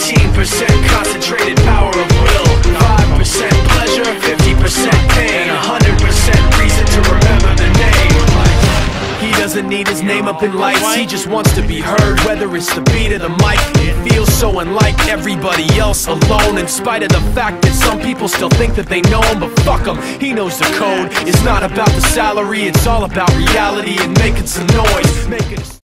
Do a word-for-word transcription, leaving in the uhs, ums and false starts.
eighteen percent concentrated power of will, five percent pleasure, fifty percent pain, and one hundred percent reason to remember the name. He doesn't need his name up in lights, he just wants to be heard, whether it's the beat or the mic. He feels so unlike everybody else, alone, in spite of the fact that some people still think that they know him. But fuck him, he knows the code. It's not about the salary, it's all about reality and making some noise, making